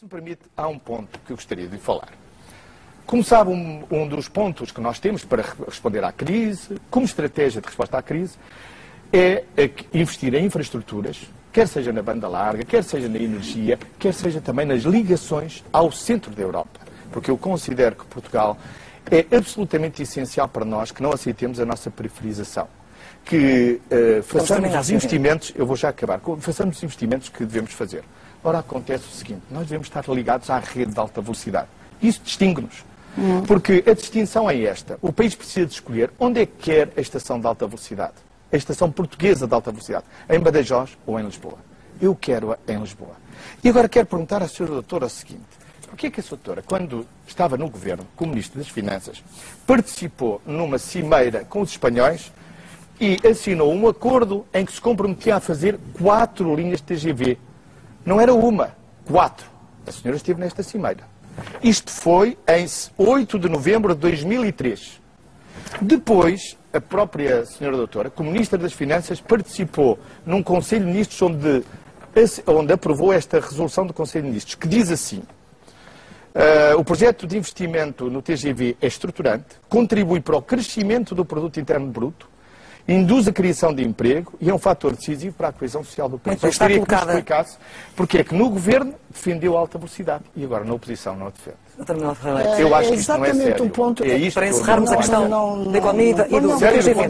Se me permite, há um ponto que eu gostaria de falar. Como sabe, um dos pontos que nós temos para responder à crise, como estratégia de resposta à crise, é investir em infraestruturas, quer seja na banda larga, quer seja na energia, quer seja também nas ligações ao centro da Europa. Porque eu considero que Portugal é absolutamente essencial para nós que não aceitemos a nossa periferização. Que façamos os investimentos, eu vou já acabar, façamos os investimentos que devemos fazer. Ora, acontece o seguinte, nós devemos estar ligados à rede de alta velocidade. Isso distingue-nos. Porque a distinção é esta. O país precisa de escolher onde é que quer a estação de alta velocidade. A estação portuguesa de alta velocidade. Em Badajoz ou em Lisboa. Eu quero-a em Lisboa. E agora quero perguntar à Sra. Doutora o seguinte. Porquê que a Sra. Doutora, quando estava no governo, como Ministro das Finanças, participou numa cimeira com os espanhóis e assinou um acordo em que se comprometia a fazer 4 linhas de TGV? Não era uma, 4. A senhora esteve nesta cimeira. Isto foi em 8 de novembro de 2003. Depois, a própria senhora doutora, como Ministra das Finanças, participou num Conselho de Ministros onde aprovou esta resolução do Conselho de Ministros, que diz assim: o projeto de investimento no TGV é estruturante, contribui para o crescimento do produto interno bruto, induz a criação de emprego e é um fator decisivo para a coesão social do país. Eu gostaria que me explicasse porque é que no governo defendeu a alta velocidade e agora na oposição não a defende. Eu acho que isto não é sério. Um ponto, é isto para encerrarmos a questão da economia e do TGV.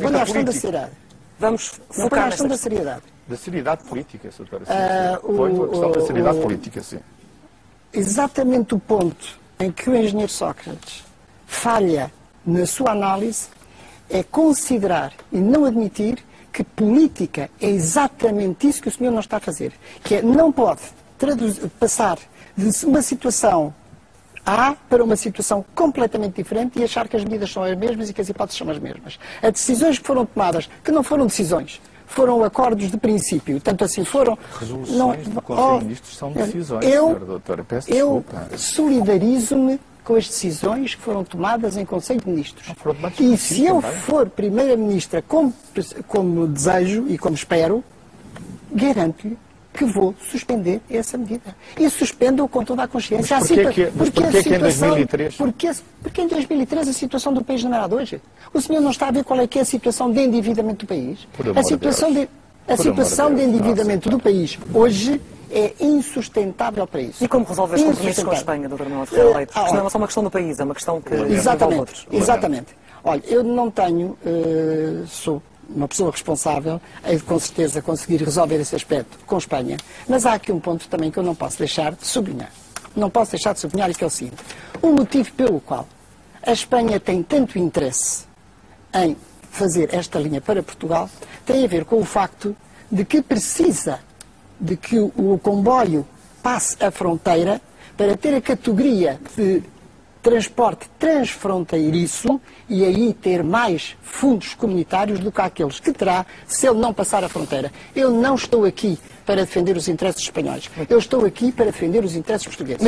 Vamos focar na questão da seriedade. Da seriedade política, Sra. Doutora. Põe a questão da seriedade política, sim. Exatamente o ponto em que o engenheiro Sócrates falha na sua análise é considerar e não admitir que política é exatamente isso que o senhor não está a fazer. Que é, não pode passar de uma situação A para uma situação completamente diferente e achar que as medidas são as mesmas e que as hipóteses são as mesmas. As decisões que foram tomadas, que não foram decisões, foram acordos de princípio. Tanto assim foram... Resoluções do Conselho de Ministros são decisões, Sra. Doutora. Peço desculpa. Eu solidarizo-me com as decisões que foram tomadas em Conselho de Ministros. E se eu for Primeira-Ministra como desejo e como espero, garanto-lhe que vou suspender essa medida. E suspendo-o com toda a consciência. Mas porquê que em 2003? Porque em 2003 a situação do país não era a de hoje. O senhor não está a ver qual é que é a situação de endividamento do país? A situação de endividamento do país hoje é insustentável para isso. E como resolve os compromissos com a Espanha, Dr. Manuel Ferreira Leite? Isto não é só uma questão do país, é uma questão que envolve outros. Exatamente. Olha, eu não tenho, sou uma pessoa responsável, hei de com certeza conseguir resolver esse aspecto com a Espanha, mas há aqui um ponto também que eu não posso deixar de sublinhar. Não posso deixar de sublinhar e que é o seguinte. O motivo pelo qual a Espanha tem tanto interesse em fazer esta linha para Portugal tem a ver com o facto de que precisa de que o comboio passe a fronteira para ter a categoria de transporte transfronteiriço e aí ter mais fundos comunitários do que aqueles que terá se ele não passar a fronteira. Eu não estou aqui para defender os interesses espanhóis. Eu estou aqui para defender os interesses portugueses.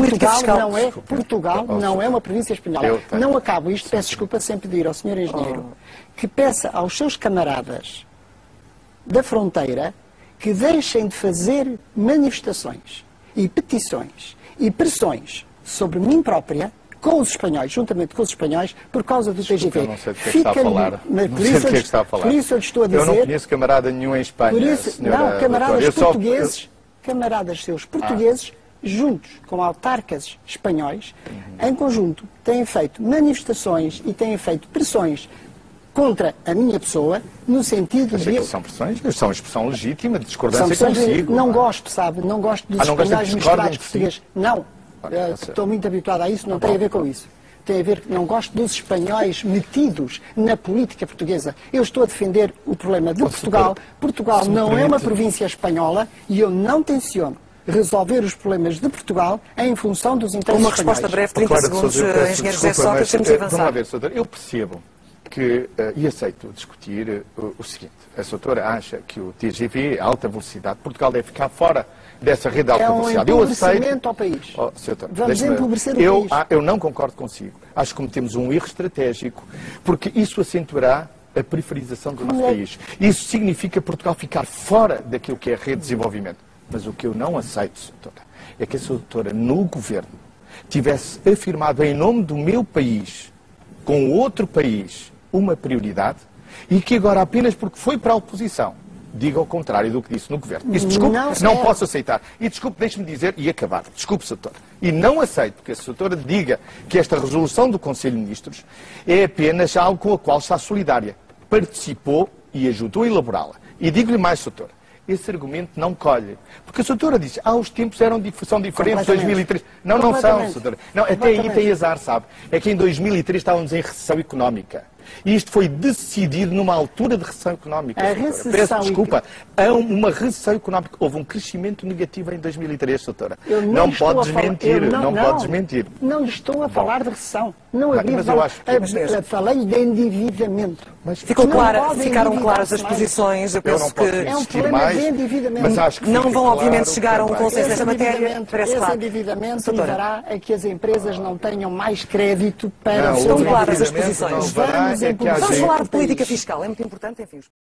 Portugal não é uma província espanhola. Não acabo isto, peço desculpa, sem pedir ao Sr. Engenheiro que peça aos seus camaradas da fronteira que deixem de fazer manifestações e petições e pressões sobre mim própria com os espanhóis, juntamente com os espanhóis, por causa do TGV. Eu não sei do que é que está a falar. Não sei do que é que está a falar. Por isso eu lhe estou a dizer... Eu não conheço camarada nenhum em Espanha, por isso, não, camaradas portugueses, camaradas seus portugueses, juntos com autarcas espanhóis, em conjunto, têm feito manifestações e têm feito pressões contra a minha pessoa, no sentido de... São pressões, são expressão legítima de discordância consigo. Não gosto, sabe? Não gosto dos espanhóis misturados portugueses. Não. Estou muito habituado a isso, não tem a ver com isso. Tem a ver que não gosto dos espanhóis metidos na política portuguesa. Eu estou a defender o problema de Portugal. Portugal não é uma província espanhola e eu não tenciono resolver os problemas de Portugal em função dos interesses espanhóis. Uma resposta breve, 30 segundos, engenheiro José Sócrates, temos de avançar. Vamos lá ver, doutor, eu percebo que, e aceito discutir o seguinte. A doutora acha que o TGV, alta velocidade, Portugal deve ficar fora dessa rede de alta velocidade. É um empobrecimento ao país. Vamos empobrecer o país. Eu não concordo consigo. Acho que cometemos um erro estratégico, porque isso acentuará a periferização do nosso país. Isso significa Portugal ficar fora daquilo que é a rede de desenvolvimento. Mas o que eu não aceito, doutora, é que a doutora, no governo, tivesse afirmado em nome do meu país, com outro país, uma prioridade, e que agora, apenas porque foi para a oposição, diga o contrário do que disse no governo. Isso, desculpe, não posso aceitar. E desculpe, deixe-me dizer, e acabar, desculpe, doutora, e não aceito que a doutora diga que esta resolução do Conselho de Ministros é apenas algo com a qual está solidária. Participou e ajudou a elaborá-la. E digo-lhe mais, doutora, esse argumento não colhe. Porque a doutora disse, os tempos são diferentes, 2003. Não são, doutora. Não, até aí tem azar, sabe? É que em 2003 estávamos em recessão económica. E isto foi decidido numa altura de recessão económica. Peço desculpa. Há uma recessão económica. Houve um crescimento negativo em 2003, doutora. Não pode desmentir. Não pode desmentir. Não estou a falar de recessão. Não havia. Falei de endividamento. Ficaram claras as posições. Eu penso que é um problema de endividamento. Mas acho que não vão, obviamente, chegar a um consenso nesta matéria. Esse endividamento levará a que as empresas não tenham mais crédito para... Estão claras as posições. Vamos falar de política fiscal. É muito importante, enfim.